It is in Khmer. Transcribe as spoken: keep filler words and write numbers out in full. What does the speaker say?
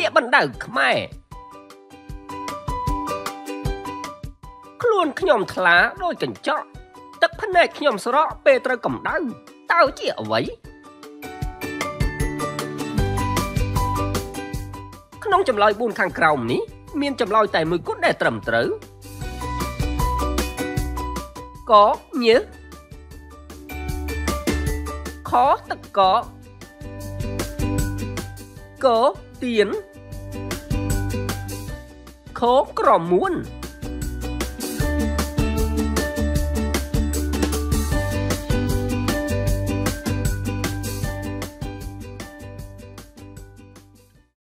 បណ្ដៅខ្មែរខ្លួនខ្ញុំថ្លាដូចកញ្ចក់ទឹកភ្នែកខ្ញុំស្រក់ពេលត្រូវកម្ដៅតើជាអ្វីក្នុងចម្លើយបួនខាងក្រោមនេះមានចម្លើយតែមួយគត់ដែលត្រឹមត្រូវកញើសខទឹកកកកទៀនខក្រមួន